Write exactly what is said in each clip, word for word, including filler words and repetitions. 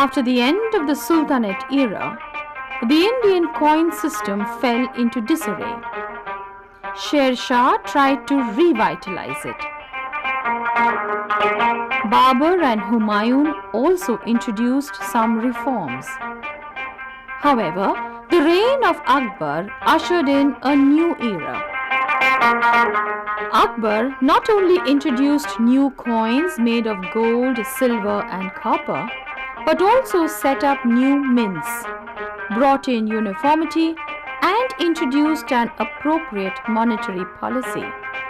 After the end of the Sultanate era, the Indian coin system fell into disarray. Sher Shah tried to revitalize it. Babur and Humayun also introduced some reforms. However, the reign of Akbar ushered in a new era. Akbar not only introduced new coins made of gold, silver and copper, but also set up new mints, brought in uniformity and introduced an appropriate monetary policy.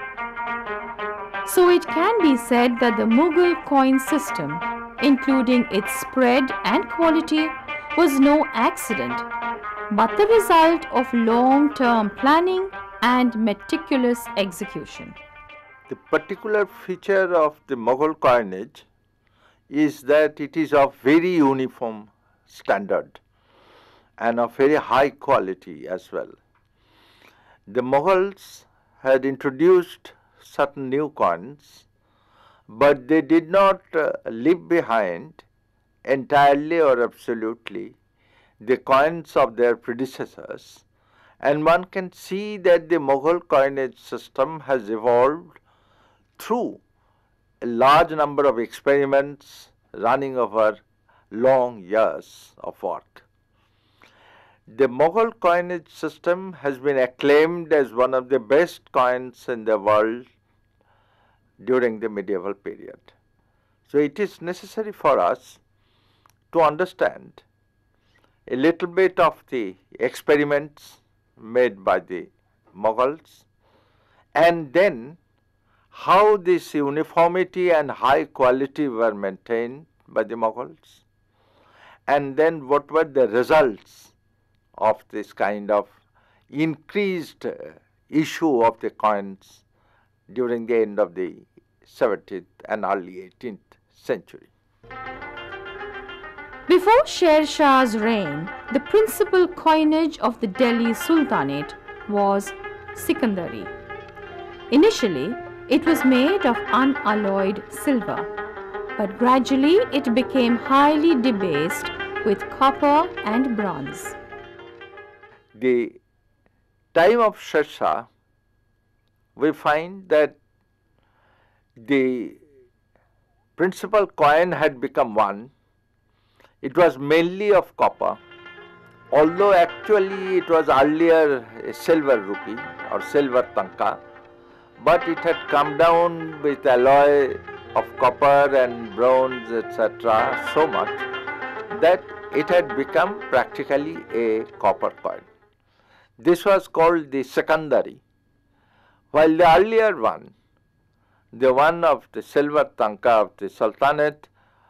So it can be said that the Mughal coin system, including its spread and quality, was no accident, but the result of long-term planning and meticulous execution. The particular feature of the Mughal coinage is that it is of very uniform standard and of very high quality as well. The Mughals had introduced certain new coins, but they did not uh, leave behind entirely or absolutely the coins of their predecessors, and one can see that the Mughal coinage system has evolved through a large number of experiments running over long years of work. The Mughal coinage system has been acclaimed as one of the best coins in the world during the medieval period. So it is necessary for us to understand a little bit of the experiments made by the Mughals, and then how this uniformity and high quality were maintained by the Mughals, and then what were the results of this kind of increased uh, issue of the coins during the end of the seventeenth and early eighteenth century. Before Sher Shah's reign, the principal coinage of the Delhi Sultanate was Sikandari. Initially, it was made of unalloyed silver, but gradually it became highly debased with copper and bronze. The time of Sher Shah, we find that the principal coin had become one. It was mainly of copper, although actually it was earlier a silver rupee or silver tanka, but it had come down with alloy of copper and bronze, et cetera, so much that it had become practically a copper coin. This was called the Sikandari, while the earlier one, the one of the silver tanka of the Sultanate,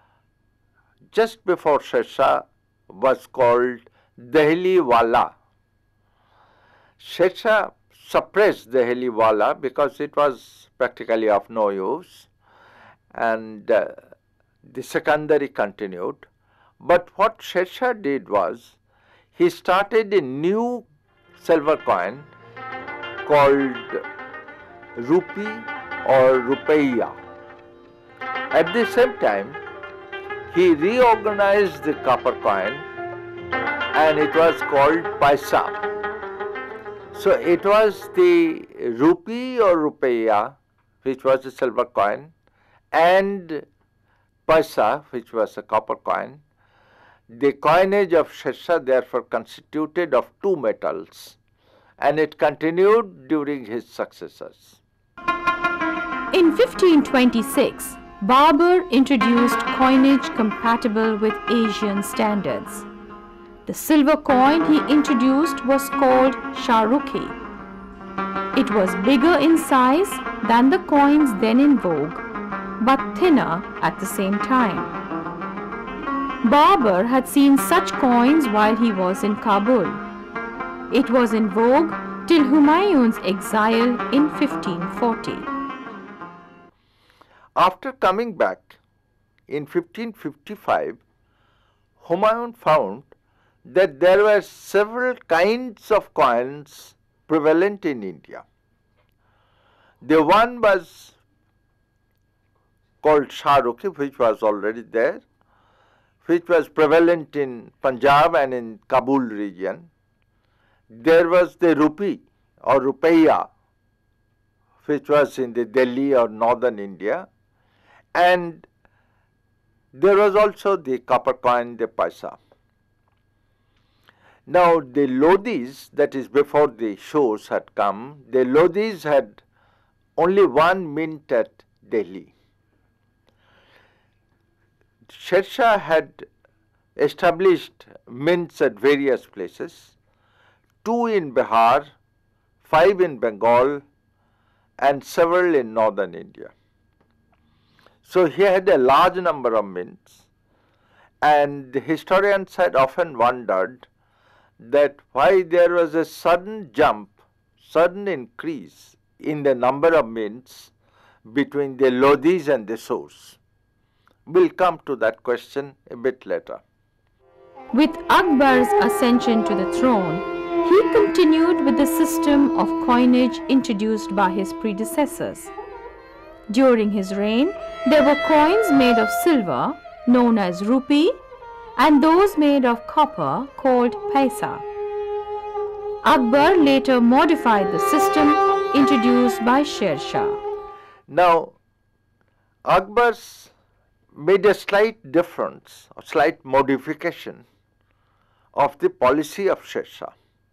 just before Sher Shah, was called Dehli Wala. Sher Shah suppressed Dehli Wala because it was practically of no use, and uh, the Sikandari continued. But what Sher Shah did was, he started a new silver coin called rupee or rupeya. At the same time, he reorganized the copper coin and it was called paisa. So it was the rupee or rupeya, which was a silver coin, and paisa, which was a copper coin. The coinage of Sher Shah therefore constituted of two metals, and it continued during his successors. In fifteen twenty-six, Babur introduced coinage compatible with Asian standards. The silver coin he introduced was called Shahrukhi. It was bigger in size than the coins then in vogue, but thinner at the same time. Babur had seen such coins while he was in Kabul. It was in vogue till Humayun's exile in fifteen forty. After coming back in fifteen fifty-five, Humayun found that there were several kinds of coins prevalent in India. The one was called Shahrukhi, which was already there, which was prevalent in Punjab and in Kabul region. There was the rupee or rupiah, which was in the Delhi or northern India, and there was also the copper coin, the paisa. Now the lodhis, that is before the shows had come, the lodhis had only one mint at Delhi. Sher Shah had established mints at various places, two in Bihar, five in Bengal, and several in northern India. So he had a large number of mints, and the historians had often wondered that why there was a sudden jump, sudden increase in the number of mints between the lodhis and the sous. We'll come to that question a bit later. With Akbar's ascension to the throne, he continued with the system of coinage introduced by his predecessors. During his reign, there were coins made of silver, known as rupee, and those made of copper, called paisa. Akbar later modified the system introduced by Sher Shah. Now, Akbar's made a slight difference, a slight modification of the policy of Sher Shah.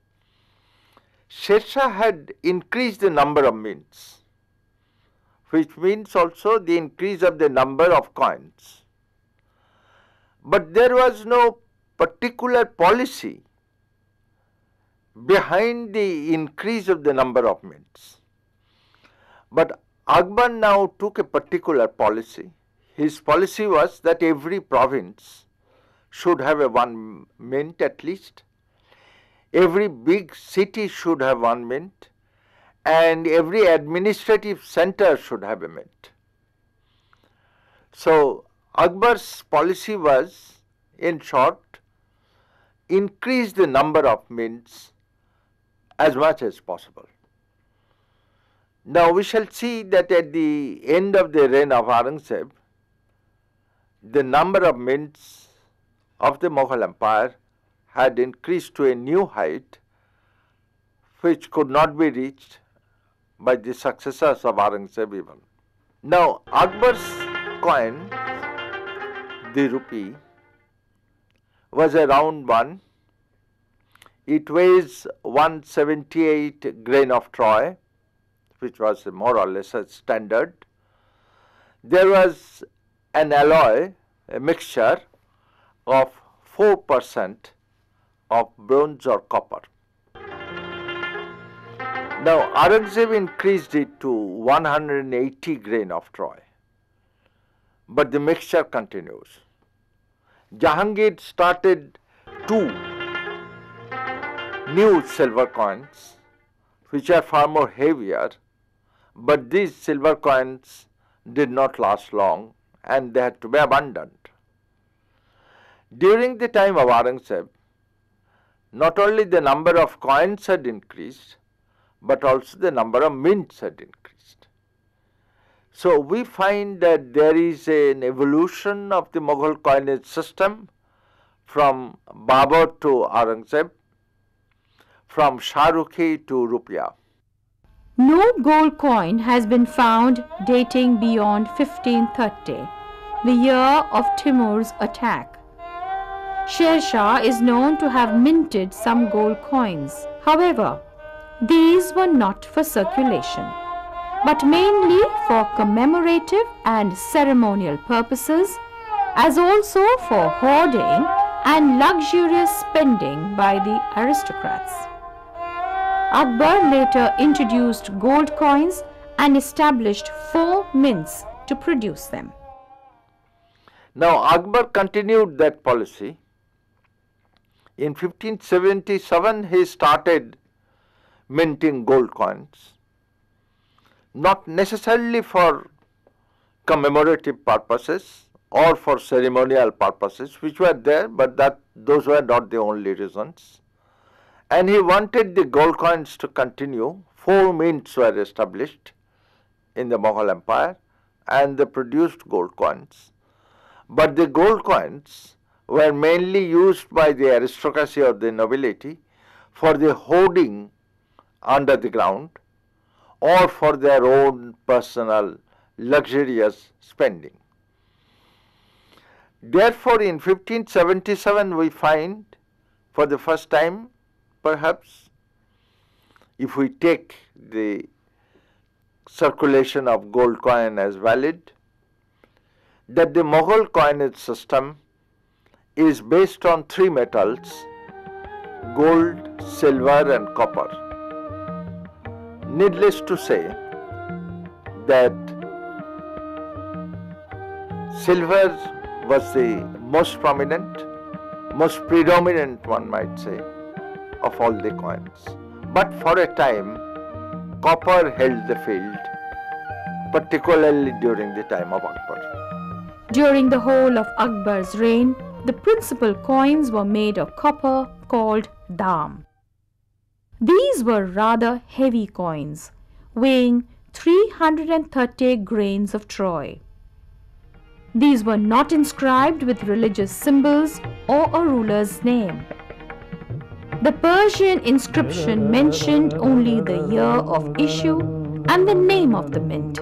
Sher Shah had increased the number of mints, which means also the increase of the number of coins. But there was no particular policy behind the increase of the number of mints. But Akbar now took a particular policy. His policy was that every province should have a one mint at least, every big city should have one mint, and every administrative center should have a mint. So Akbar's policy was, in short, increase the number of mints as much as possible. Now we shall see that at the end of the reign of Aurangzeb, the number of mints of the Mughal Empire had increased to a new height which could not be reached by the successors of Aurangzeb even. Now Akbar's coin, the rupee, was a round one. It weighs one hundred seventy-eight grain of Troy, which was more or less a standard. There was an alloy, a mixture of four percent of bronze or copper. Now Aurangzeb increased it to one hundred eighty grain of Troy, but the mixture continues. Jahangir started two new silver coins, which are far more heavier, but these silver coins did not last long and they had to be abandoned. During the time of Aurangzeb, not only the number of coins had increased, but also the number of mints had increased. So we find that there is an evolution of the Mughal coinage system from Babur to Aurangzeb, from Shahrukhi to Rupiah. No gold coin has been found dating beyond fifteen thirty, the year of Timur's attack. Sher Shah is known to have minted some gold coins. However, these were not for circulation, but mainly for commemorative and ceremonial purposes, as also for hoarding and luxurious spending by the aristocrats. Akbar later introduced gold coins and established four mints to produce them. Now Akbar continued that policy. In fifteen seventy-seven he started minting gold coins, not necessarily for commemorative purposes or for ceremonial purposes, which were there, but that those were not the only reasons. And he wanted the gold coins to continue. Four mints were established in the Mughal Empire and they produced gold coins. But the gold coins were mainly used by the aristocracy or the nobility for the hoarding under the ground or for their own personal luxurious spending. Therefore, in fifteen seventy-seven we find for the first time, perhaps, if we take the circulation of gold coin as valid, that the Mughal coinage system is based on three metals: gold, silver and copper. Needless to say that silver was the most prominent, most predominant, one might say, of all the coins. But for a time, copper held the field, particularly during the time of Akbar. During the whole of Akbar's reign, the principal coins were made of copper called dam. These were rather heavy coins, weighing three hundred thirty grains of Troy. These were not inscribed with religious symbols or a ruler's name. The Persian inscription mentioned only the year of issue and the name of the mint.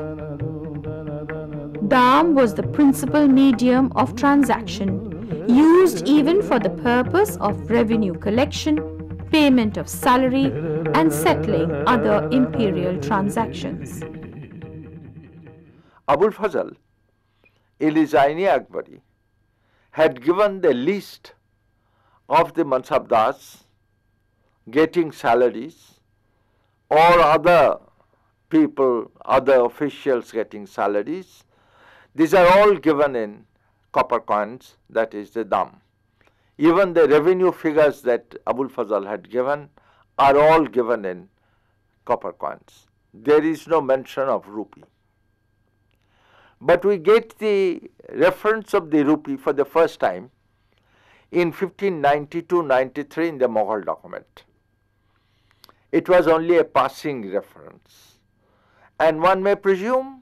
Dam was the principal medium of transaction, used even for the purpose of revenue collection, payment of salary, and settling other imperial transactions. Abul Fazl Elizaini Akbari had given the list of the Mansabdars getting salaries or other people, other officials getting salaries. These are all given in copper coins, that is the dam. Even the revenue figures that Abul Fazl had given are all given in copper coins. There is no mention of rupee. But we get the reference of the rupee for the first time in fifteen ninety-two ninety-three in the Mughal document. It was only a passing reference, and one may presume,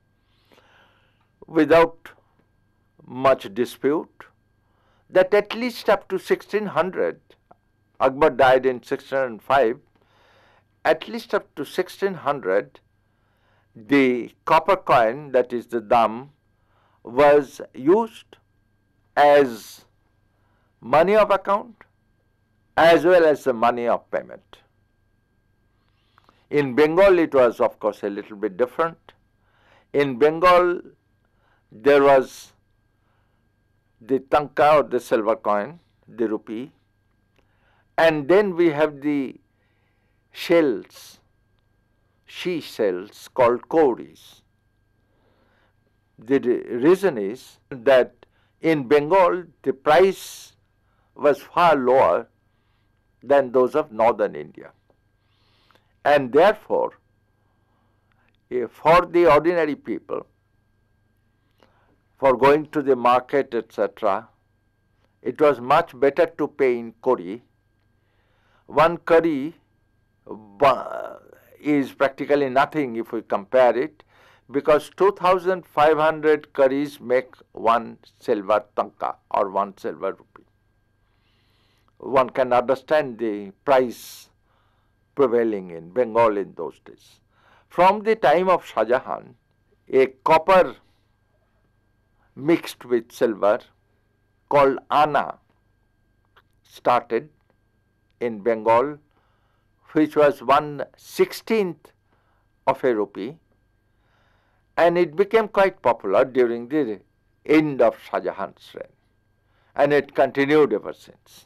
without much dispute, that at least up to sixteen hundred, Akbar died in sixteen oh five, at least up to sixteen hundred, the copper coin, that is the dam, was used as money of account as well as the money of payment. In Bengal it was of course a little bit different. In Bengal there was the tanka or the silver coin, the rupee, and then we have the shells, she shells called cowries. The reason is that in Bengal the price was far lower than those of northern India, and therefore for the ordinary people, for going to the market, et cetera, it was much better to pay in kori. One kori is practically nothing if we compare it, because two thousand five hundred karis make one silver tanka or one silver rupee. One can understand the price prevailing in Bengal in those days. From the time of Shah Jahan, a copper mixed with silver called Ana started in Bengal, which was one sixteenth of a rupee, and it became quite popular during the end of Shah Jahan's reign, and it continued ever since.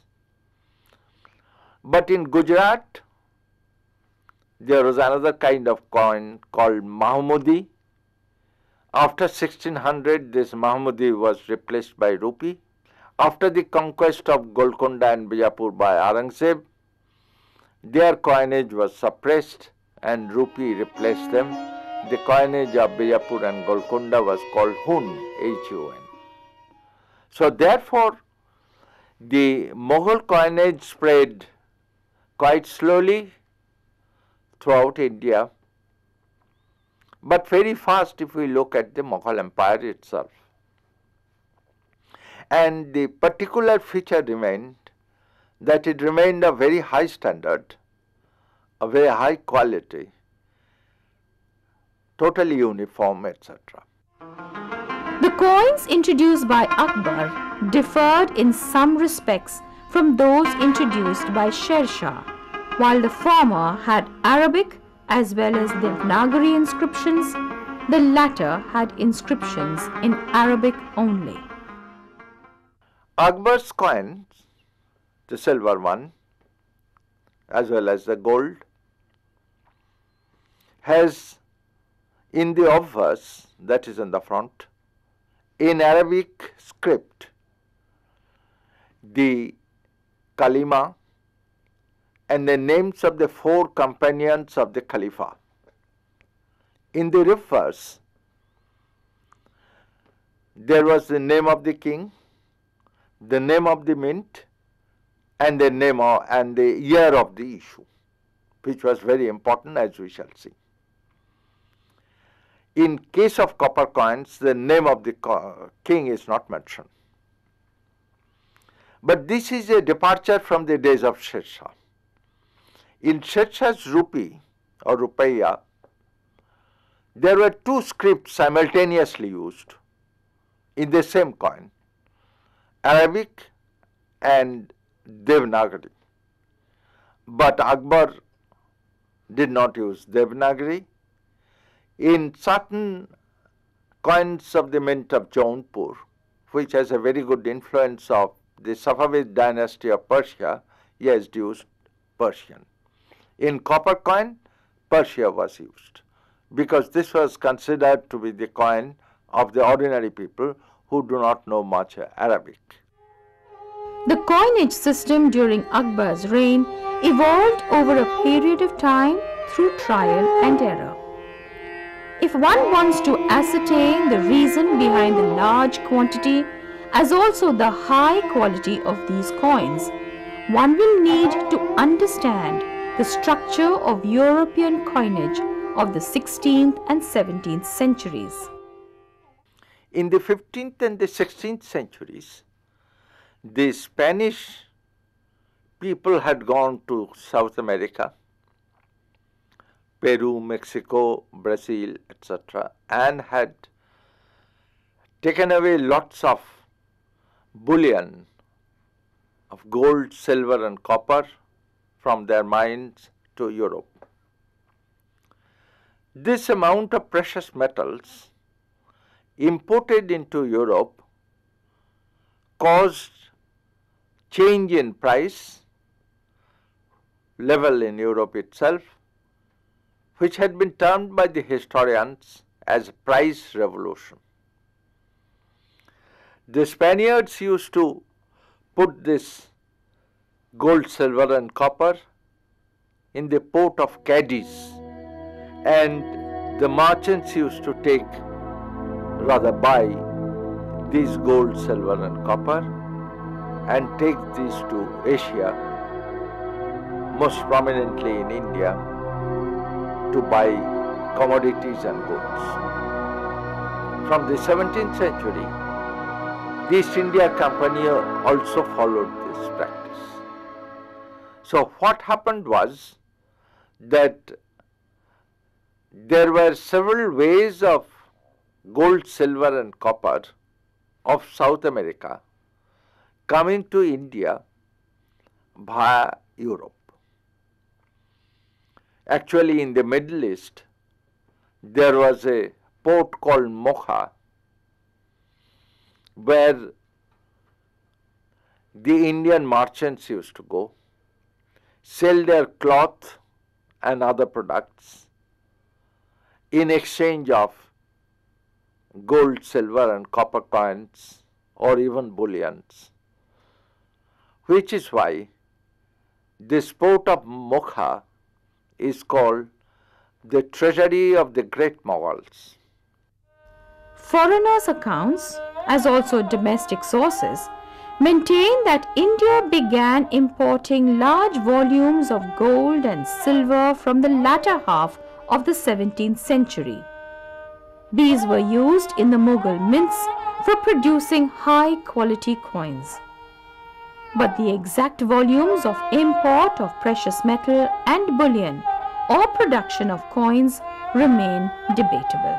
But in Gujarat, there was another kind of coin called Mahmudi. After sixteen hundred, this Mahmudi was replaced by rupee. After the conquest of Golconda and Bijapur by Aurangzeb, their coinage was suppressed and rupee replaced them. The coinage of Bijapur and Golconda was called Hun, H U N. So therefore, the Mughal coinage spread quite slowly throughout India, but very fast if we look at the Mughal Empire itself. and the particular feature remained that it remained a very high standard, a very high quality, totally uniform, et cetera. The coins introduced by Akbar differed in some respects from those introduced by Sher Shah, while the former had Arabic as well as Devanagari inscriptions. The latter had inscriptions in Arabic only. Akbar's coins, the silver one, as well as the gold, has in the obverse, that is in the front, in Arabic script, the kalima and the names of the four companions of the Khalifa. In the reverse, there was the name of the king, the name of the mint, and the name of, and the year of the issue, which was very important, as we shall see. In case of copper coins, the name of the king is not mentioned. But this is a departure from the days of Sher Shah. In Sher Shah's rupee or rupiah, there were two scripts simultaneously used in the same coin, Arabic and Devanagari. But Akbar did not use Devanagari. In certain coins of the mint of Jaunpur, which has a very good influence of the Safavid dynasty of Persia, he has used Persian. In copper coin, Persia was used, because this was considered to be the coin of the ordinary people who do not know much Arabic. The coinage system during Akbar's reign evolved over a period of time through trial and error. If one wants to ascertain the reason behind the large quantity as also the high quality of these coins, one will need to understand the structure of European coinage of the sixteenth and seventeenth centuries. In the fifteenth and the sixteenth centuries, the Spanish people had gone to South America, Peru, Mexico, Brazil, et cetera, and had taken away lots of bullion of gold, silver, and copper from their mines to Europe. This amount of precious metals imported into Europe caused change in price level in Europe itself, which had been termed by the historians as price revolution. The Spaniards used to put this gold, silver, and copper in the port of Cadiz, and the merchants used to take, rather buy, these gold, silver, and copper and take these to Asia, most prominently in India, to buy commodities and goods. From the seventeenth century, the East India Company also followed this practice. So what happened was that there were several ways of gold, silver, and copper of South America coming to India via Europe. Actually, in the Middle East, there was a port called Mocha, where the Indian merchants used to go, sell their cloth and other products in exchange of gold, silver, and copper coins, or even bullions, which is why this port of Mocha is called the treasury of the great Mughals. Foreigners' accounts, as also domestic sources, maintain that India began importing large volumes of gold and silver from the latter half of the seventeenth century. These were used in the Mughal mints for producing high quality coins. But the exact volumes of import of precious metal and bullion or production of coins remain debatable.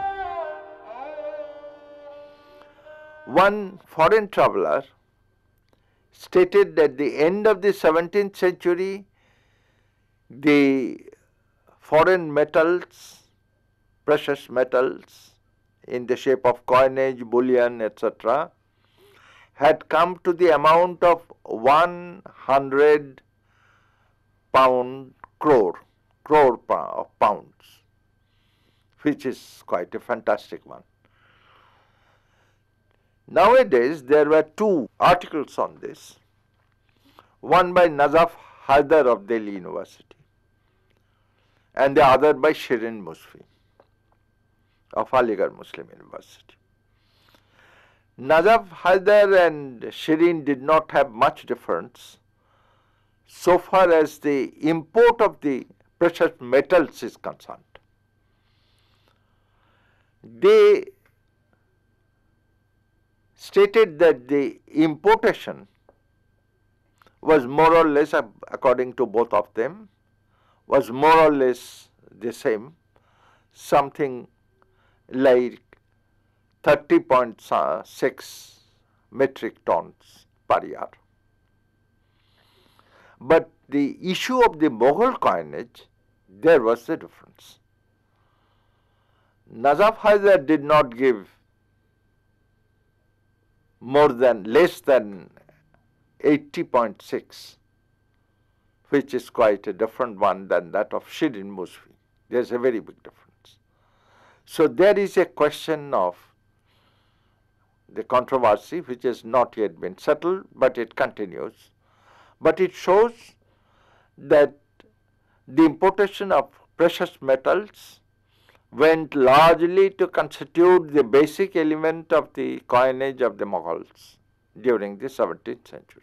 One foreign traveler stated that at the end of the seventeenth century, the foreign metals, precious metals in the shape of coinage, bullion, et cetera, had come to the amount of one hundred pound crore, crore of pounds, which is quite a fantastic one. Nowadays, there were two articles on this, one by Nazaf Haidar of Delhi University and the other by Shirin Musfi of Aligarh Muslim University. Nazaf Haidar and Shirin did not have much difference so far as the import of the precious metals is concerned. They stated that the importation was more or less, according to both of them, was more or less the same, something like thirty point six metric tons per year. But the issue of the Mughal coinage, there was the difference. Nazaf Haidar did not give more than, less than eighty point six, which is quite a different one than that of Shirin Musfi. There is a very big difference. So there is a question of the controversy which has not yet been settled, but it continues. But it shows that the importation of precious metals went largely to constitute the basic element of the coinage of the Mughals during the seventeenth century.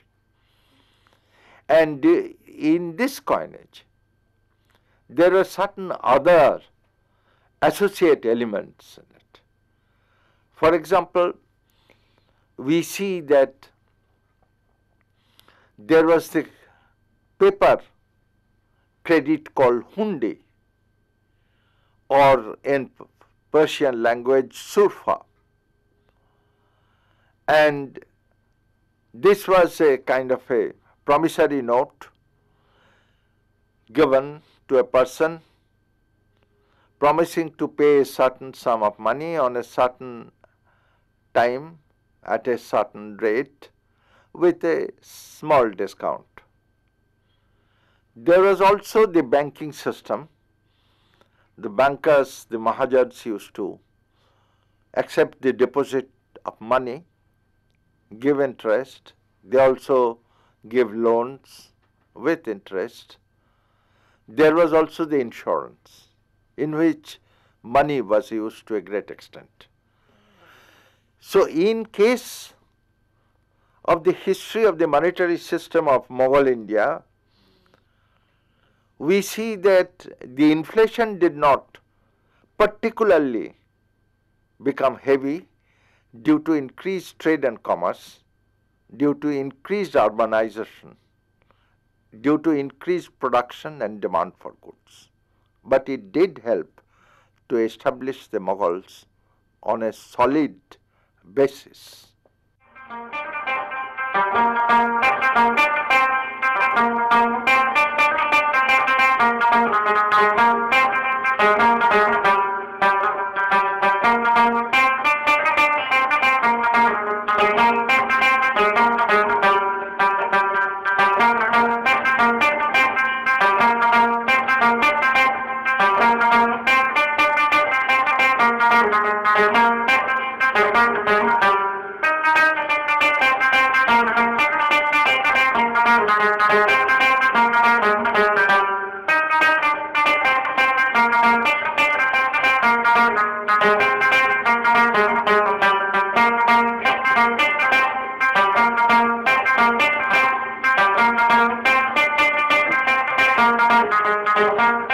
And in this coinage, there were certain other associate elements in it. For example, we see that there was the paper credit called hundi, or in Persian language surfa, and this was a kind of a promissory note given to a person promising to pay a certain sum of money on a certain time at a certain rate with a small discount. There was also the banking system. The bankers, the Mahajans, used to accept the deposit of money, give interest. They also give loans with interest. There was also the insurance, in which money was used to a great extent. So in case of the history of the monetary system of Mughal India, we see that the inflation did not particularly become heavy due to increased trade and commerce, due to increased urbanization, due to increased production and demand for goods. But it did help to establish the Mughals on a solid basis. Thank you.